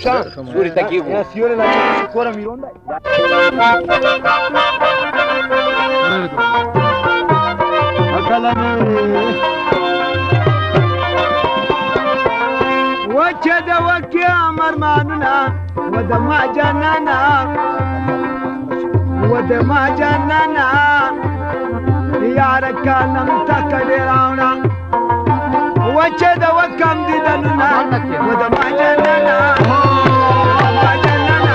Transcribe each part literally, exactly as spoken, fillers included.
شان سوري تکیبو یا سیوره لا چه کورا میروندا اکلانه وجد وكي مرماننا ودما جنانا ودما جنانا يارك لم تكدراونا وجد وكم ددنا ودما جنانا ودما جنانا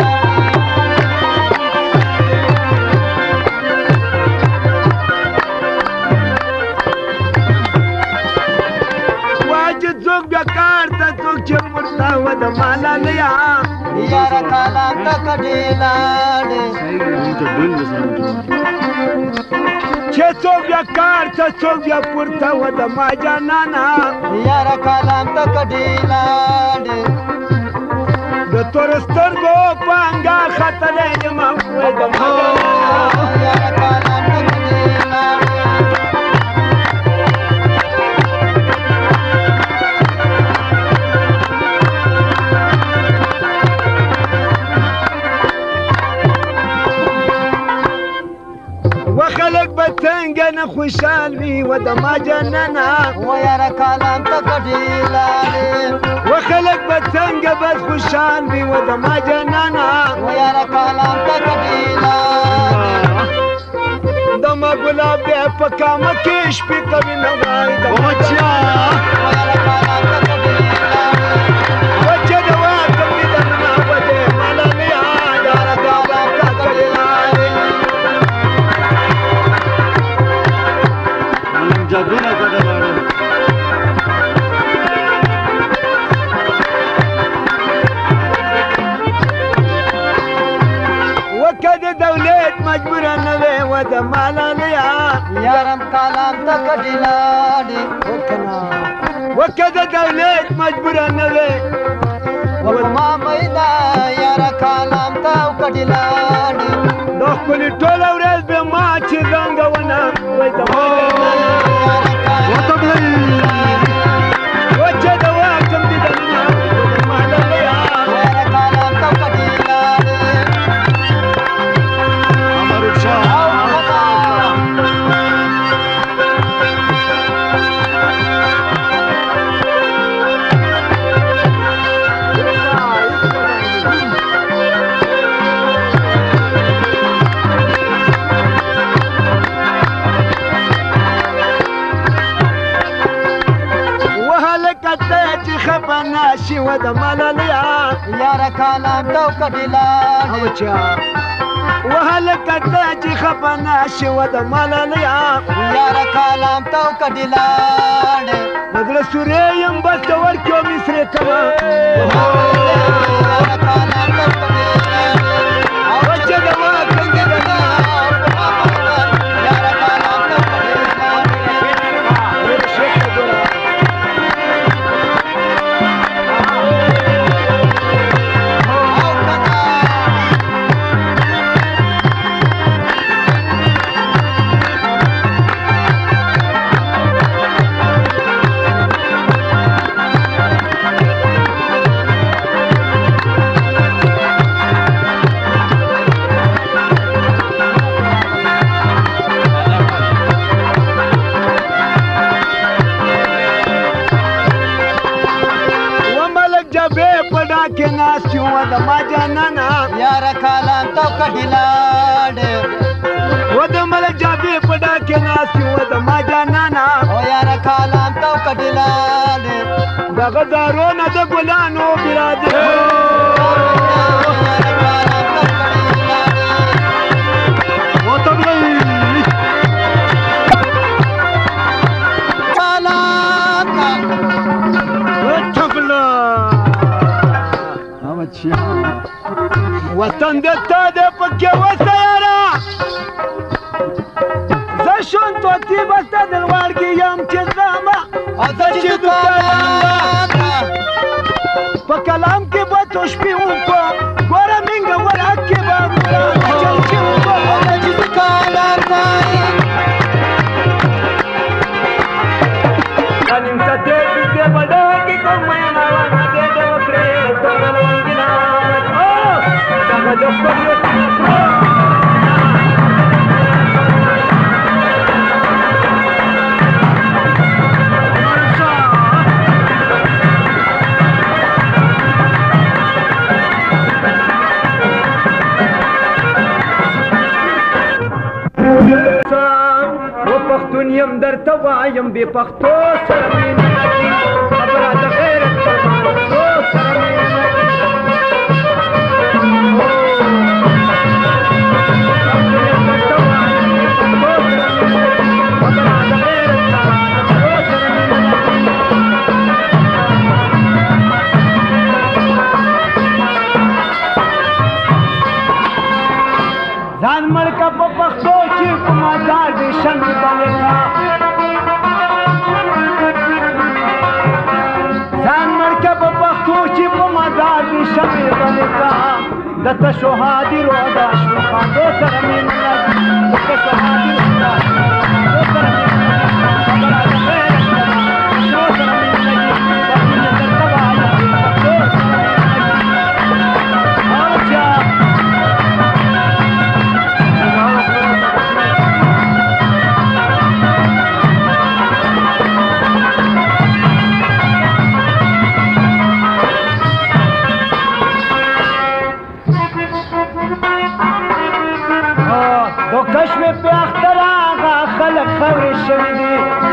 واجد زوج بكارت زوج جمرتا ودما لاليا يارا كلام تكديلاد چې څوک بیا کار ته څوک بیا پورته و د ما جانانا یاره کلام ته کډیلاډ د تور سترګو په انګار ختلی یم وې د ما یاره کلام ته کډیلاډ وخلق بڅنګه نه خوشحال وي و د ما جانانا و یاره کلام ته کډیلاډ وخلق بڅنګه بس خوشحال وي و د ما جانانا و یاره کلام ته کډیلاډ د ما ګلاب دې په کامه کې شپې کوي نه وای د ما جانانا و یاره کلام ته کډیلاډ وجه د واکم دې دنا و دې ملالیا یاره کلام ته کډیلاډ جادونه کډلاړو وکړه دولت مجبور نه وې و د ملالیا یارم کلام ته کډیلاډ وکړه دولت مجبور نه وې و ما میدا یاره کلام ته کډیلاډ د خپل ټول ورځ به ما چې زنګونه وې د ملالیا وجه د واکم دې دنا د ملالیا یاره کلام ته کډیلاډ امر شاه خپناشي و د ملالیا یاره کلام ته کډیلاډ وهله کته چې خپناشي و د ملالیا یاره کلام ته کډیلاډ مدر سورې يم بس ورکو مصر کما یاره کلام ته کډیلاډ او چې د ما څنګه دنا یاره کلام ته کډیلاډ د ما جانانا یاره کلام ته کډیلاډ و د ملک جابې په ډاکې ناستې و د ما جانانا او یاره کلام ته کډیلاډ دغه دارونه د ګلانو برادر وطن د تا د پکې وسیاره زه شون توتی بسته د لوړ کې یم چې زما او زه چې دوکان په کلام کې به تو شپې وکړو ګوره مینګه وره کې به چل چې وکړو او زه چې دوکان نیم ساعت دې بډا کې کوم نه وانه دې د وکړې پښتون یم درته وایم بې پښتو سره مینه لګي خبره د غیرت پر پښتو سره مینه لګي ځان مړ که په پښتو چې په مزار دې شمې بلې کا ځان مړ که په پښتو چې په مزار دې شمې بلې کا د تشو حاضرو د اشرو خاندو سره مینه لګي د تشو حاضرو د اشرو خاندو سره مینه لګي خبره د غیرت سره پښتو سره مینه لګي پښتون یې درته وایم پښتو سره مینه لګي او چا دو کشم پہ اختر آغا خلق خبر شوی دی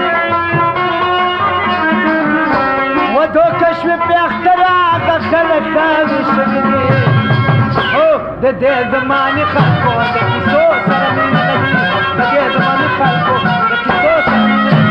و دو کشم پہ اختر آغا خلق خبر شوی دی او د دې زمانی خلقو د کیسو سره مینه لګي د دې زمانی خلقو د کیسو سره مینه لګي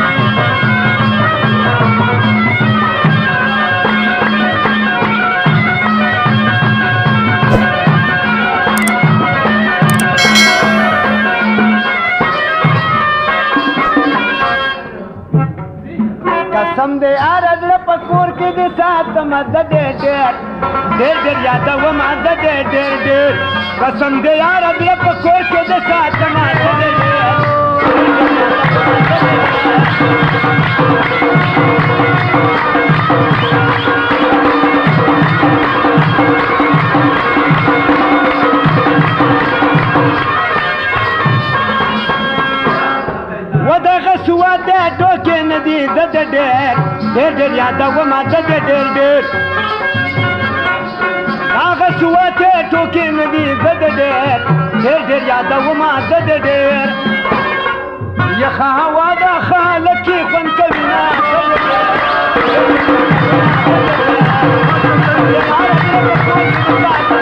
قسم دې یاره زړه په کور کې دې ساتمه د ډېر ډېر ډېر ډېر یادومه د ډېر ډېر ډېر قسم دې یاره زړه په کور کې دې ساتمه د ډېر ډېر ودغه سواده ټوکې نه دي د د ډېر ډېر ډېر یادومه د د ډېر ډېر هغه سواده ټوکې نه دي د د ډېر ډېر ډېر یادومه د د ډېر یخه هوا د خالق کې خوند کوي نه